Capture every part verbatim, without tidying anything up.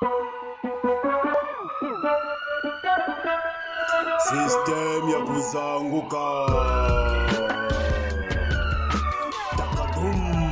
System ya kuzanguka. Takadum.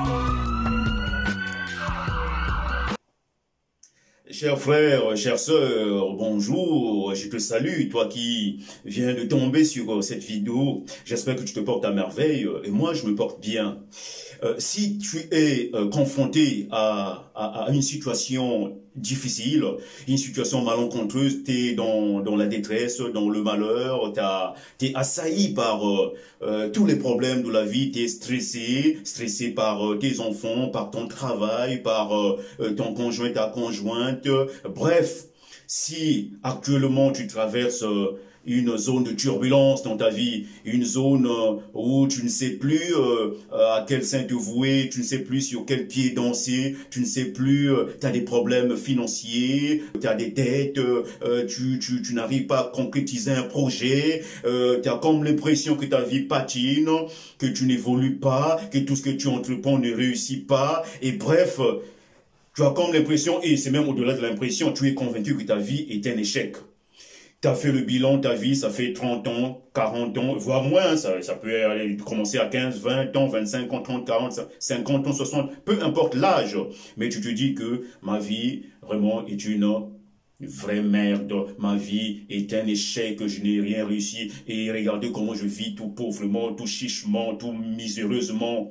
Chers frères, chères sœurs, bonjour, je te salue, toi qui viens de tomber sur cette vidéo. J'espère que tu te portes à merveille et moi je me porte bien. Euh, si tu es euh, confronté à, à, à une situation difficile, une situation malencontreuse, tu es dans, dans la détresse, dans le malheur, tu es assailli par euh, euh, tous les problèmes de la vie, tu es stressé, stressé par euh, tes enfants, par ton travail, par euh, ton conjoint, ta conjointe, bref, si actuellement tu traverses euh, une zone de turbulence dans ta vie, une zone euh, où tu ne sais plus euh, à quel sein te vouer, tu ne sais plus sur quel pied danser, tu ne sais plus, euh, tu as des problèmes financiers, tu as des dettes, euh, tu, tu, tu n'arrives pas à concrétiser un projet, euh, tu as comme l'impression que ta vie patine, que tu n'évolues pas, que tout ce que tu entreprends ne réussit pas, et bref, tu as comme l'impression, et c'est même au-delà de l'impression, tu es convaincu que ta vie est un échec. Tu as fait le bilan de ta vie, ça fait trente ans, quarante ans, voire moins, ça, ça peut aller commencer à quinze, vingt ans, vingt-cinq ans, trente, quarante, cinquante ans, soixante, peu importe l'âge. Mais tu te dis que ma vie, vraiment, est une vraie merde. Ma vie est un échec, je n'ai rien réussi. Et regardez comment je vis tout pauvrement, tout chichement, tout miséreusement.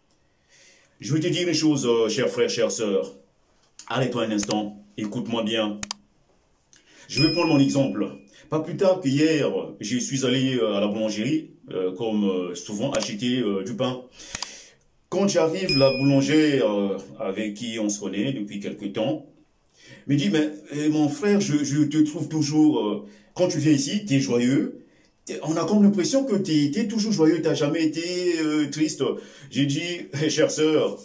Je vais te dire une chose, chers frères, chères sœurs. Arrête-toi un instant, écoute-moi bien. Je vais prendre mon exemple. Pas plus tard qu'hier, je suis allé à la boulangerie, euh, comme euh, souvent, acheter euh, du pain. Quand j'arrive, la boulangère euh, avec qui on se connaît depuis quelque temps, me dit, mais eh, mon frère, je, je te trouve toujours, euh, quand tu viens ici, tu es joyeux. On a comme l'impression que tu es toujours joyeux, tu n'as jamais été euh, triste. J'ai dit, hey, chère sœur,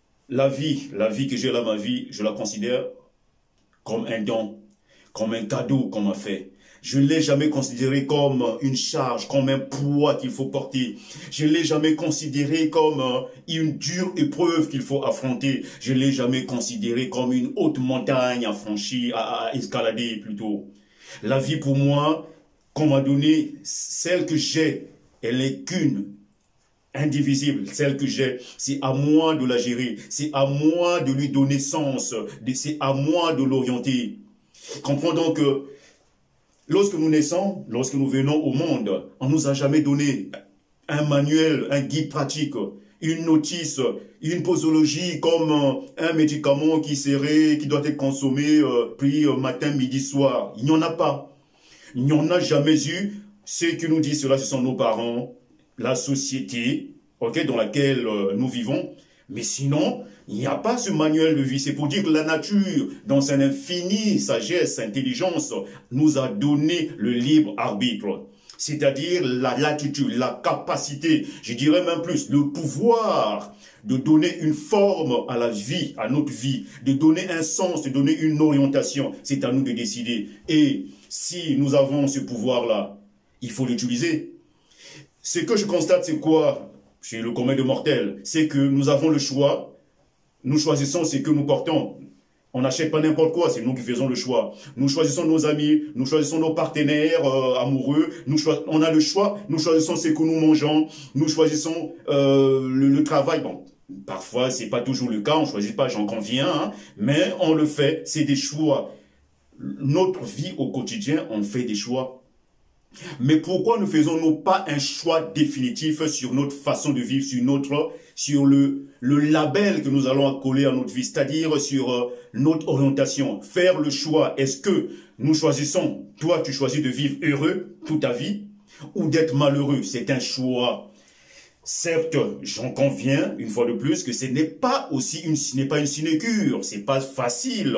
la vie, la vie que j'ai là, ma vie, je la considère comme un don, comme un cadeau qu'on m'a fait. Je ne l'ai jamais considéré comme une charge, comme un poids qu'il faut porter. Je ne l'ai jamais considéré comme une dure épreuve qu'il faut affronter. Je ne l'ai jamais considéré comme une haute montagne à franchir, à, à escalader plutôt. La vie pour moi, qu'on m'a donnée, celle que j'ai, elle n'est qu'une, indivisible, celle que j'ai, c'est à moi de la gérer, c'est à moi de lui donner sens, c'est à moi de l'orienter. Comprends donc que lorsque nous naissons, lorsque nous venons au monde, on ne nous a jamais donné un manuel, un guide pratique, une notice, une posologie comme un médicament qui serait, qui doit être consommé, euh, pris euh, matin, midi, soir. Il n'y en a pas. Il n'y en a jamais eu. Ceux qui nous disent cela, ce sont nos parents, la société, okay, dans laquelle euh, nous vivons. Mais sinon, il n'y a pas ce manuel de vie. C'est pour dire que la nature, dans son infinie sagesse, intelligence, nous a donné le libre arbitre. C'est-à-dire la latitude, la capacité, je dirais même plus, le pouvoir de donner une forme à la vie, à notre vie, de donner un sens, de donner une orientation. C'est à nous de décider. Et si nous avons ce pouvoir-là, il faut l'utiliser. Ce que je constate, c'est quoi chez le commun des mortels? C'est que nous avons le choix. Nous choisissons ce que nous portons. On n'achète pas n'importe quoi, c'est nous qui faisons le choix. Nous choisissons nos amis, nous choisissons nos partenaires euh, amoureux, nous on a le choix, nous choisissons ce que nous mangeons, nous choisissons euh, le, le travail. Bon, parfois, c'est pas toujours le cas, on ne choisit pas, j'en conviens, hein, mais on le fait, c'est des choix. Notre vie au quotidien, on fait des choix. Mais pourquoi ne faisons-nous pas un choix définitif sur notre façon de vivre, sur notre, sur le, le label que nous allons accoler à notre vie, c'est-à-dire sur euh, notre orientation, faire le choix. Est-ce que nous choisissons, toi tu choisis de vivre heureux toute ta vie ou d'être malheureux? C'est un choix. Certes, j'en conviens une fois de plus que ce n'est pas aussi une, ce n'est pas une sinécure, c'est pas facile,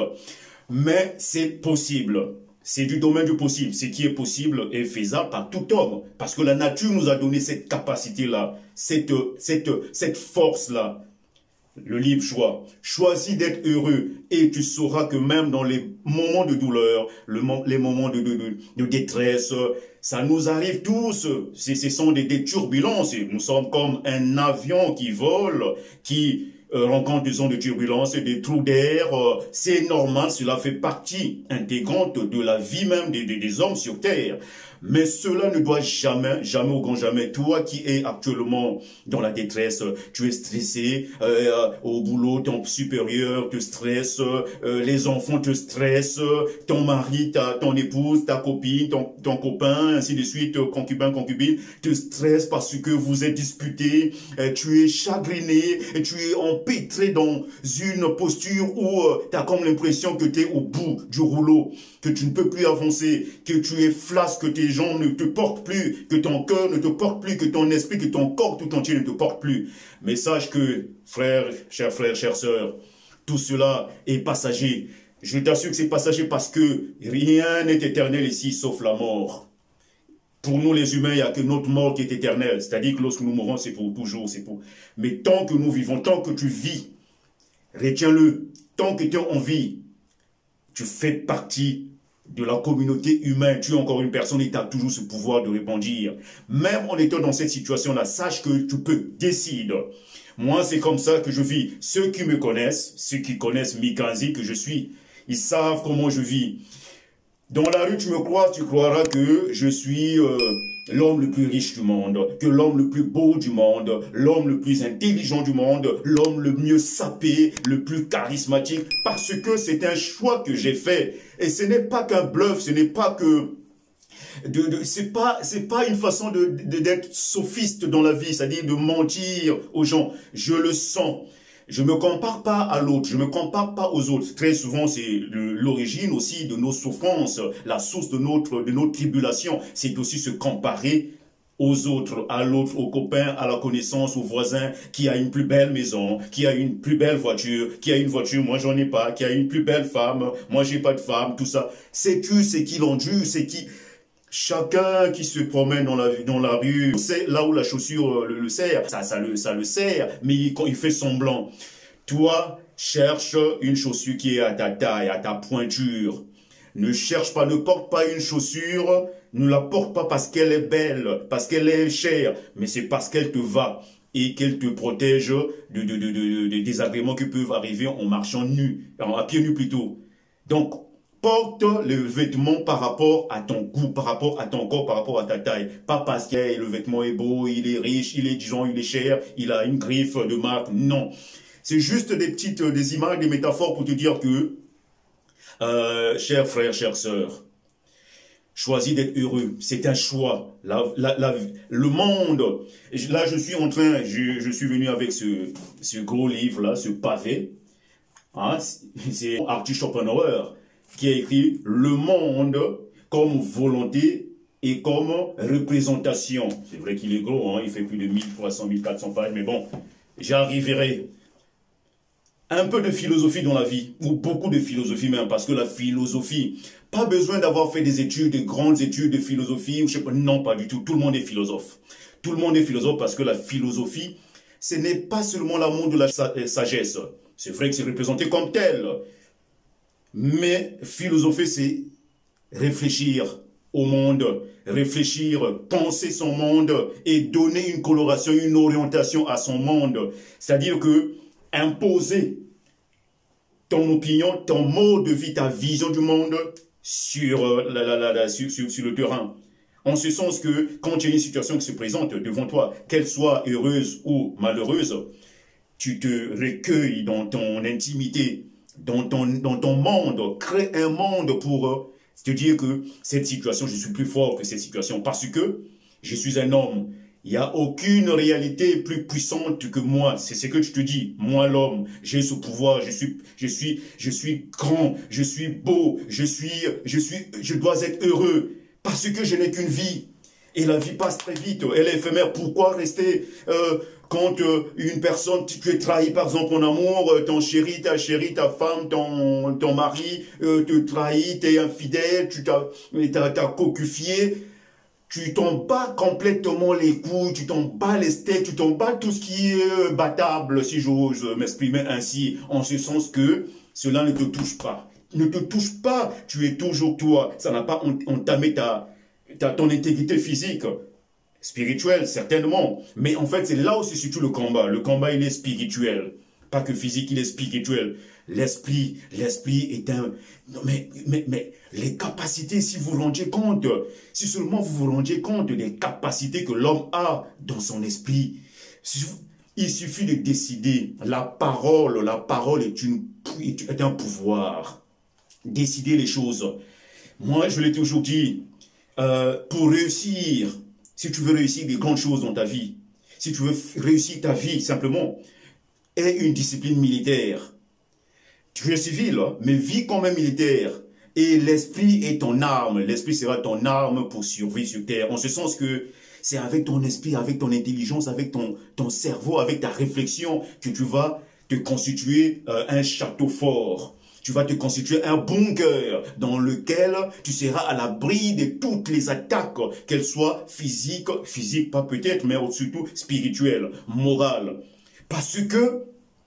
mais c'est possible. C'est du domaine du possible. Ce qui est possible est faisable par tout homme. Parce que la nature nous a donné cette capacité-là, cette, cette, cette force-là. Le libre choix. Choisis d'être heureux et tu sauras que même dans les moments de douleur, le, les moments de, de, de, de détresse, ça nous arrive tous. Ce sont des, des turbulences. Nous sommes comme un avion qui vole, qui euh, rencontre des ondes de turbulence, des trous d'air, euh, c'est normal, cela fait partie intégrante de la vie même des, des, des hommes sur Terre. Mais cela ne doit jamais, jamais au grand jamais, toi qui es actuellement dans la détresse, tu es stressé, euh, au boulot, ton supérieur te stresse, euh, les enfants te stressent, ton mari, ta, ton épouse, ta copine, ton, ton copain, ainsi de suite, concubin, concubine, te stresse parce que vous êtes disputés, euh, tu es chagriné, et tu es empêtré dans une posture où euh, tu as comme l'impression que tu es au bout du rouleau, que tu ne peux plus avancer, que tu es flasque, que tes jambes ne te portent plus, que ton cœur ne te porte plus, que ton esprit, que ton corps tout entier ne te porte plus. Mais sache que, frère, chers frères, chères sœurs, tout cela est passager. Je t'assure que c'est passager parce que rien n'est éternel ici sauf la mort. Pour nous les humains, il n'y a que notre mort qui est éternelle. C'est-à-dire que lorsque nous mourrons, c'est pour toujours, c'est pour... Mais tant que nous vivons, tant que tu vis, retiens-le, tant que tu es en vie, tu fais partie de la communauté humaine, tu es encore une personne et tu as toujours ce pouvoir de répondre. Même en étant dans cette situation-là, sache que tu peux, décide. Moi, c'est comme ça que je vis. Ceux qui me connaissent, ceux qui connaissent Mikanzi que je suis, ils savent comment je vis. Dans la rue, tu me crois, tu croiras que je suis euh, l'homme le plus riche du monde, que l'homme le plus beau du monde, l'homme le plus intelligent du monde, l'homme le mieux sapé, le plus charismatique, parce que c'est un choix que j'ai fait. Et ce n'est pas qu'un bluff, ce n'est pas que... De, de, c'est pas, c'est pas une façon de, de, d'être sophiste dans la vie, c'est-à-dire de mentir aux gens. Je le sens. Je me compare pas à l'autre, je me compare pas aux autres. Très souvent, c'est l'origine aussi de nos souffrances, la source de notre, de notre tribulation. C'est aussi se comparer aux autres, à l'autre, aux copains, à la connaissance, aux voisins, qui a une plus belle maison, qui a une plus belle voiture, qui a une voiture, moi j'en ai pas, qui a une plus belle femme, moi j'ai pas de femme, tout ça. Sais-tu ce qui l'endure, c'est qui... Chacun qui se promène dans la, dans la rue, c'est là où la chaussure le, le sert, ça, ça, le, ça le sert, mais il, il fait semblant. Toi, cherche une chaussure qui est à ta taille, à ta pointure. Ne cherche pas, ne porte pas une chaussure, ne la porte pas parce qu'elle est belle, parce qu'elle est chère, mais c'est parce qu'elle te va et qu'elle te protège de, de, de, de, de désagréments qui peuvent arriver en marchant nu, à pieds nus plutôt. Donc, porte le vêtement par rapport à ton goût, par rapport à ton corps, par rapport à ta taille. Pas parce que le vêtement est beau, il est riche, il est, disons, il est cher, il a une griffe de marque. Non. C'est juste des petites, des images, des métaphores pour te dire que, euh, chers frères, chères sœurs, choisis d'être heureux. C'est un choix. La, la, la, le monde, là, je suis en train, je, je suis venu avec ce, ce gros livre-là, ce pavé. Hein, c'est Arthur Schopenhauer qui a écrit « Le monde comme volonté et comme représentation ». C'est vrai qu'il est gros, hein, il fait plus de mille trois cents, mille quatre cents pages, mais bon, j'arriverai. Un peu de philosophie dans la vie, ou beaucoup de philosophie même, parce que la philosophie, pas besoin d'avoir fait des études, de grandes études de philosophie, ou je sais pas, non, pas du tout, tout le monde est philosophe. Tout le monde est philosophe parce que la philosophie, ce n'est pas seulement l'amour de la sagesse. C'est vrai que c'est représenté comme tel. Mais philosopher, c'est réfléchir au monde, réfléchir, penser son monde et donner une coloration, une orientation à son monde. C'est-à-dire que imposer ton opinion, ton mode de vie, ta vision du monde sur, la, la, la, la, sur, sur, sur le terrain. En ce sens que quand il y a une situation qui se présente devant toi, qu'elle soit heureuse ou malheureuse, tu te recueilles dans ton intimité, dans ton, dans ton monde, crée un monde pour euh, te dire que cette situation, je suis plus fort que cette situation parce que je suis un homme. Il n'y a aucune réalité plus puissante que moi. C'est ce que tu te dis. Moi, l'homme, j'ai ce pouvoir. Je suis, je suis, je suis grand. Je suis beau. Je suis, je suis, je dois être heureux parce que je n'ai qu'une vie. Et la vie passe très vite. Elle est éphémère. Pourquoi rester euh, quand euh, une personne, tu, tu es trahi par exemple en amour, euh, ton chéri, ta chérie, ta femme, ton, ton mari euh, te trahit, t'es infidèle, tu t'as t'as cocufié, tu t'en bats complètement les couilles, tu t'en bats les steaks, tu t'en bats tout ce qui est euh, battable, si j'ose m'exprimer ainsi, en ce sens que cela ne te touche pas. Ne te touche pas, tu es toujours toi. Ça n'a pas entamé ta, ta, ton intégrité physique. Spirituel, certainement. Mais en fait, c'est là où se situe le combat. Le combat, il est spirituel. Pas que physique, il est spirituel. L'esprit, l'esprit est un... Non, mais, mais, mais les capacités, si vous vous rendiez compte, si seulement vous vous rendiez compte des capacités que l'homme a dans son esprit, il suffit de décider. La parole, la parole est, une, est un pouvoir. Décider les choses. Moi, je l'ai toujours dit, euh, pour réussir, si tu veux réussir des grandes choses dans ta vie, si tu veux réussir ta vie, simplement, aie une discipline militaire. Tu es civil, hein, mais vis comme un militaire. Et l'esprit est ton arme. L'esprit sera ton arme pour survivre sur terre. En ce sens que c'est avec ton esprit, avec ton intelligence, avec ton, ton cerveau, avec ta réflexion que tu vas te constituer euh, un château fort. Tu vas te constituer un bunker dans lequel tu seras à l'abri de toutes les attaques, qu'elles soient physiques, physiques pas peut-être, mais surtout spirituelles, morales. Parce que,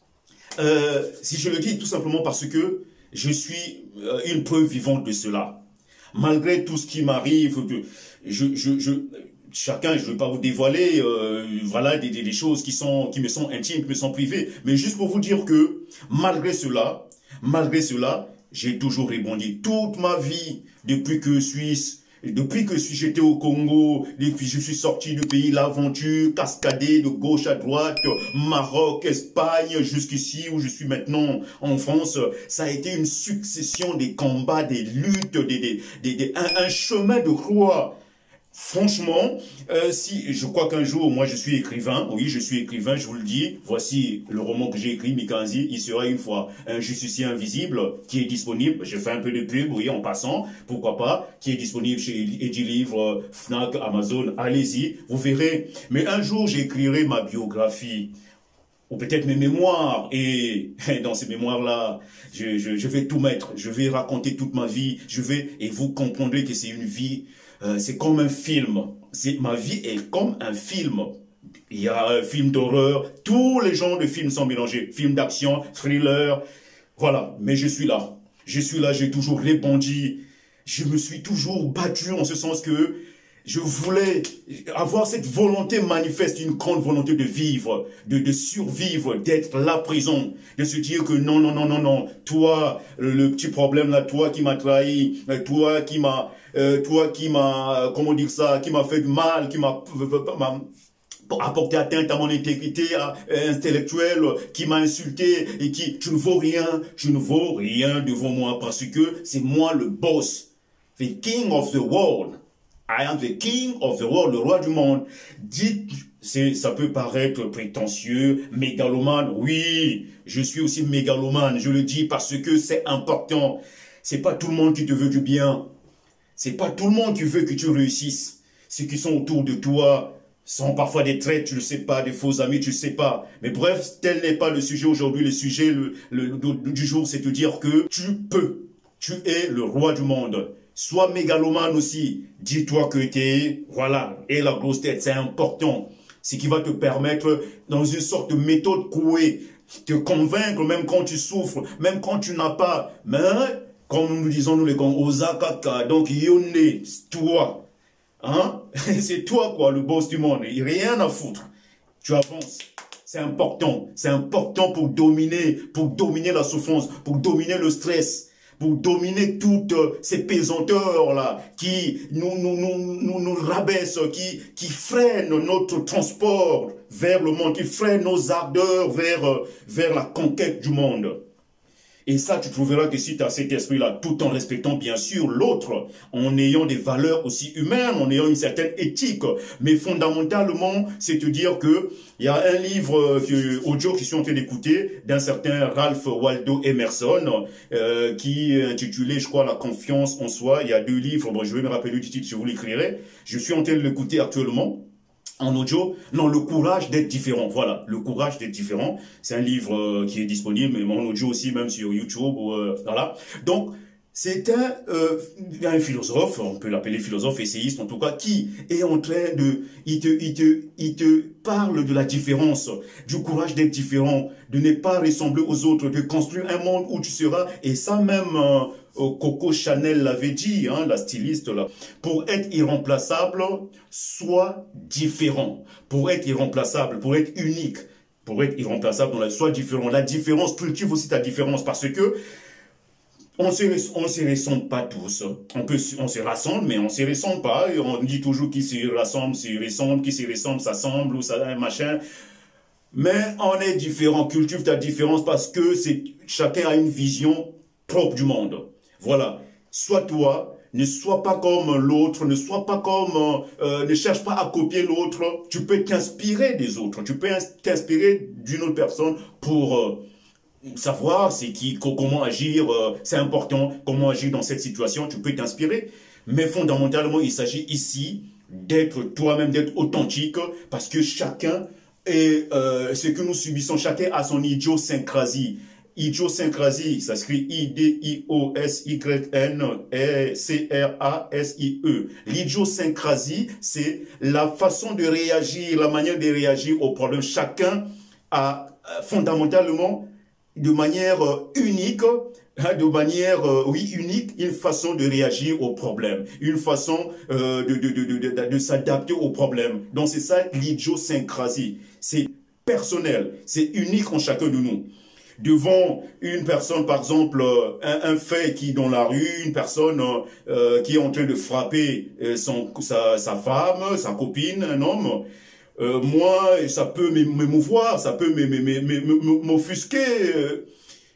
euh, si je le dis tout simplement parce que je suis euh, une preuve vivante de cela. Malgré tout ce qui m'arrive, je, je, je, chacun, je ne veux pas vous dévoiler, euh, voilà, des, des, des choses qui, sont, qui me sont intimes, qui me sont privées, mais juste pour vous dire que, malgré cela, malgré cela, j'ai toujours rebondi toute ma vie, depuis que Suisse, depuis que j'étais au Congo, depuis que je suis sorti du pays, l'aventure, cascadée de gauche à droite, Maroc, Espagne, jusqu'ici où je suis maintenant en France, ça a été une succession des combats, des luttes, des, des, des, des, un, un chemin de croix. Franchement, euh, si je crois qu'un jour, moi je suis écrivain, oui je suis écrivain, je vous le dis, voici le roman que j'ai écrit, Mikanzi, il sera une fois un justicier invisible qui est disponible, je fais un peu de pub, oui en passant, pourquoi pas, qui est disponible chez Edilivre, Fnac, Amazon, allez-y, vous verrez. Mais un jour j'écrirai ma biographie, ou peut-être mes mémoires, et dans ces mémoires-là, je, je, je vais tout mettre, je vais raconter toute ma vie, je vais, et vous comprendrez que c'est une vie. Euh, c'est comme un film. Ma vie est comme un film. Il y a un film d'horreur. Tous les genres de films sont mélangés. Film d'action, thriller. Voilà. Mais je suis là. Je suis là. J'ai toujours répondu. Je me suis toujours battu en ce sens que je voulais avoir cette volonté manifeste, une grande volonté de vivre, de, de survivre, d'être là présent, de se dire que non, non, non, non, non, toi, le, le petit problème là, toi qui m'as trahi, toi qui m'as, euh, toi qui m'as, comment dire ça, qui m'a fait du mal, qui m'a apporté atteinte à mon intégrité à, euh, intellectuelle, qui m'a insulté et qui, tu ne vaux rien, je ne vaux rien devant moi parce que c'est moi le boss, the king of the world. I am the king of the world, le roi du monde. Dites, ça peut paraître prétentieux, mégalomane. Oui, je suis aussi mégalomane. Je le dis parce que c'est important. C'est pas tout le monde qui te veut du bien. C'est pas tout le monde qui veut que tu réussisses. Ceux qui sont autour de toi sont parfois des traîtres, tu ne sais pas, des faux amis, tu ne sais pas. Mais bref, tel n'est pas le sujet aujourd'hui. Le sujet le, le, le, du jour, c'est de dire que tu peux. Tu es le roi du monde. Sois mégalomane aussi. Dis-toi que tu es, voilà, et la grosse tête, c'est important. Ce qui va te permettre, dans une sorte de méthode couée, te convaincre, même quand tu souffres, même quand tu n'as pas. Mais, comme nous disons, nous les gars, Osakaka, donc Yone, toi. Hein? C'est toi, quoi, le boss du monde. Il n'y a rien à foutre. Tu avances. C'est important. C'est important pour dominer, pour dominer la souffrance, pour dominer le stress. Pour dominer toutes ces pesanteurs-là qui nous, nous, nous, nous, nous rabaissent, qui, qui freinent notre transport vers le monde, qui freinent nos ardeurs vers, vers la conquête du monde. Et ça, tu trouveras que si tu as cet esprit-là, tout en respectant bien sûr l'autre, en ayant des valeurs aussi humaines, en ayant une certaine éthique, mais fondamentalement, c'est te dire que il y a un livre euh, audio que je suis en train d'écouter d'un certain Ralph Waldo Emerson, euh, qui est intitulé, je crois, La confiance en soi. Il y a deux livres, bon, je vais me rappeler du titre, je vous l'écrirai. Je suis en train de l'écouter actuellement. En audio, non, le courage d'être différent. Voilà, le courage d'être différent. C'est un livre euh, qui est disponible, mais en audio aussi, même sur YouTube. Ou, euh, voilà. Donc, c'est un, euh, un philosophe, on peut l'appeler philosophe, essayiste en tout cas, qui est en train de... Il te, il te, il te parle de la différence, du courage d'être différent, de ne pas ressembler aux autres, de construire un monde où tu seras, et ça même... Euh, Coco Chanel l'avait dit, hein, la styliste là, pour être irremplaçable, sois différent. Pour être irremplaçable, pour être unique, pour être irremplaçable dans la sois différent. La différence cultive aussi ta différence parce que on se, on se ressemble pas tous. On peut, on se rassemble, mais on se ressemble pas. Et on dit toujours qui se rassemble, se ressemble, qui se ressemble, s'assemble ou ça, machin. Mais on est différent. Cultive ta différence parce que c'est, chacun a une vision propre du monde. Voilà. Sois toi. Ne sois pas comme l'autre, ne sois pas comme, euh, ne cherche pas à copier l'autre. Tu peux t'inspirer des autres, tu peux t'inspirer d'une autre personne pour euh, savoir c'est qui, comment agir, euh, c'est important, comment agir dans cette situation, tu peux t'inspirer. Mais fondamentalement, il s'agit ici d'être toi-même, d'être authentique, parce que chacun est, euh, ce que nous subissons, chacun a son idiosyncrasie. Idiosyncrasie, ça s'écrit I D I O S Y N C R A S I E. L'idiosyncrasie, c'est la façon de réagir, la manière de réagir aux problèmes. Chacun a fondamentalement, de manière unique, de manière, oui, unique, une façon de réagir aux problèmes, une façon euh, de, de, de, de, de, de s'adapter aux problèmes. Donc c'est ça l'idiosyncrasie. C'est personnel, c'est unique en chacun de nous. Devant une personne, par exemple, un, un fait qui dans la rue, une personne euh, qui est en train de frapper son, sa, sa femme, sa copine, un homme, euh, moi, ça peut m'émouvoir, ça peut m'offusquer euh,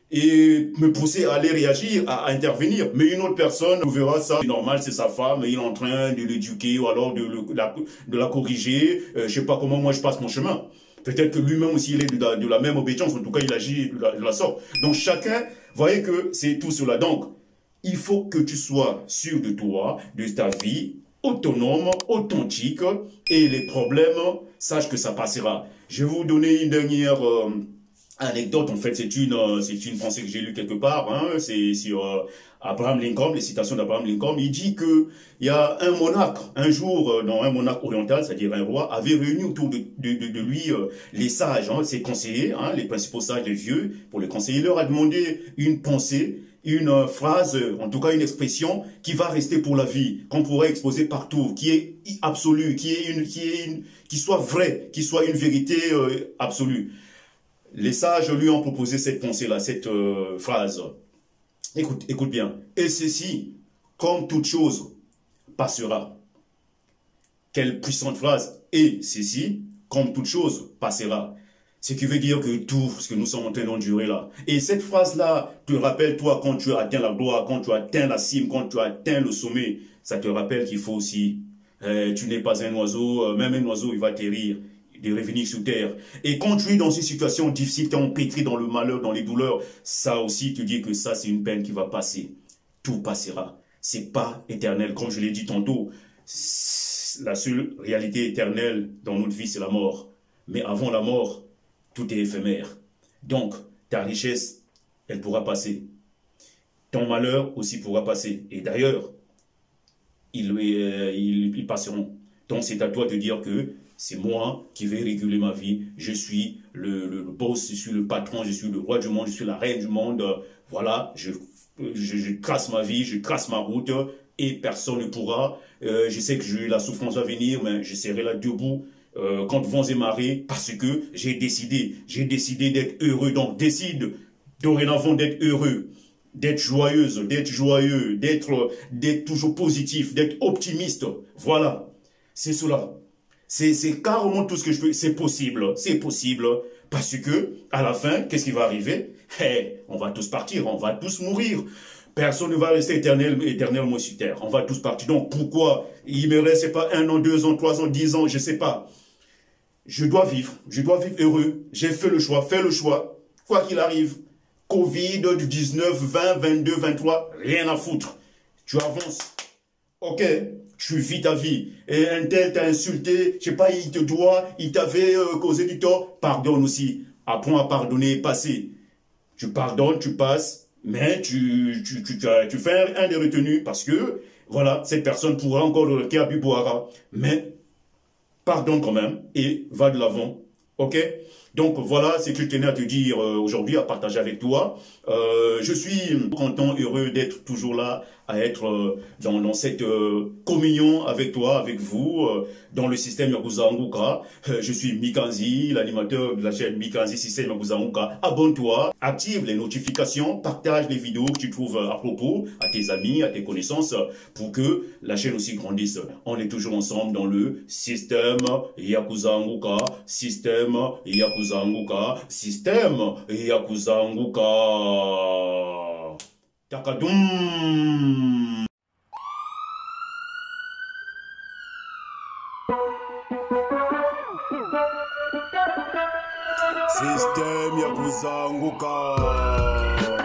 et me pousser à aller réagir, à, à intervenir. Mais une autre personne verra ça, c'est normal, c'est sa femme, il est en train de l'éduquer ou alors de, de, la, de la corriger, euh, je sais pas comment moi je passe mon chemin. Peut-être que lui-même aussi, il est de la, de la même obédience. En tout cas, il agit de la, de la sorte. Donc, chacun, voyez que c'est tout cela. Donc, il faut que tu sois sûr de toi, de ta vie, autonome, authentique. Et les problèmes, sache que ça passera. Je vais vous donner une dernière euh, anecdote. En fait, c'est une, euh, c'est une pensée que j'ai lue quelque part. Hein, c'est sur euh, Abraham Lincoln, les citations d'Abraham Lincoln. Il dit que il y a un monarque, un jour, euh, dans un monarque oriental, c'est-à-dire un roi, avait réuni autour de, de, de, de lui euh, les sages, hein, ses conseillers, hein, les principaux sages, les vieux, pour les conseiller. Il leur a demandé une pensée, une euh, phrase, euh, en tout cas une expression qui va rester pour la vie, qu'on pourrait exposer partout, qui est absolue, qui est une, qui est une, qui soit vraie, qui soit une vérité euh, absolue. Les sages lui ont proposé cette pensée-là, cette euh, phrase. Écoute, écoute bien. Et ceci, comme toute chose, passera. Quelle puissante phrase. Et ceci, comme toute chose, passera. Ce qui veut dire que tout ce que nous sommes en train d'endurer là. Et cette phrase-là te rappelle, toi, quand tu as atteint la gloire, quand tu as atteint la cime, quand tu as atteint le sommet, ça te rappelle qu'il faut aussi, euh, tu n'es pas un oiseau, euh, même un oiseau, il va périr, de revenir sur terre. Et quand tu es dans une situation difficile, tu es empêtré dans le malheur, dans les douleurs, ça aussi te dit que ça, c'est une peine qui va passer. Tout passera. C'est pas éternel. Comme je l'ai dit tantôt, la seule réalité éternelle dans notre vie, c'est la mort. Mais avant la mort, tout est éphémère. Donc, ta richesse, elle pourra passer. Ton malheur aussi pourra passer. Et d'ailleurs, ils, euh, ils, ils passeront. Donc, c'est à toi de dire que c'est moi qui vais réguler ma vie. Je suis le, le, le boss, je suis le patron, je suis le roi du monde, je suis la reine du monde. Voilà, je, je, je trace ma vie, je trace ma route et personne ne pourra. Euh, je sais que je, la souffrance va venir, mais je serai là debout euh, contre vents et marées parce que j'ai décidé. J'ai décidé d'être heureux. Donc, décide dorénavant d'être heureux, d'être joyeuse, d'être joyeux, d'être d'être toujours positif, d'être optimiste. Voilà, c'est cela. C'est carrément tout ce que je peux. C'est possible, c'est possible. Parce que, à la fin, qu'est-ce qui va arriver? Hey, on va tous partir, on va tous mourir. Personne ne va rester éternel, éternellement sur terre. On va tous partir. Donc, pourquoi il me reste, pas, un an, deux ans, trois ans, dix ans, je sais pas. Je dois vivre. Je dois vivre heureux. J'ai fait le choix. Fais le choix. Quoi qu'il arrive. Covid, du dix-neuf, vingt, vingt-deux, vingt-trois, rien à foutre. Tu avances. Ok, tu vis ta vie. Et un tel t'a insulté, je sais pas, il te doit, il t'avait euh, causé du tort. Pardonne aussi. Apprends à pardonner, passer. Tu pardonnes, tu passes, mais tu, tu, tu, tu, as, tu fais un, un des retenus parce que, voilà, cette personne pourra encore le requérir à boira. Mais pardonne quand même et va de l'avant. Ok? Donc voilà ce que je tenais à te dire euh, aujourd'hui, à partager avec toi. Euh, je suis content, heureux d'être toujours là à être euh, dans, dans cette euh, communion avec toi, avec vous, euh, dans le système Yakuza Anguka. Euh, je suis Mikanzi, l'animateur de la chaîne Mikanzi Système Yakuza Anguka. Abonne-toi, active les notifications, partage les vidéos que tu trouves à propos à tes amis, à tes connaissances, pour que la chaîne aussi grandisse. On est toujours ensemble dans le système Yakuza Anguka, système Yakuza Anguka, système Yakuza Anguka. Takadoum. Système Yakuza Anguka.